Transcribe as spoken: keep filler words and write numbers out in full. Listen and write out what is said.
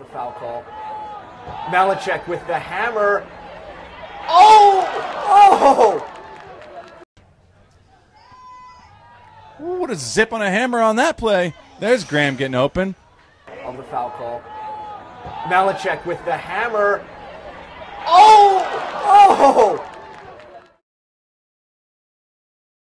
the foul call. Malecek with the hammer. Oh! Oh! Ooh, what a zip on a hammer on that play. There's Graham getting open. Of the foul call. Malecek with the hammer. Oh! Oh!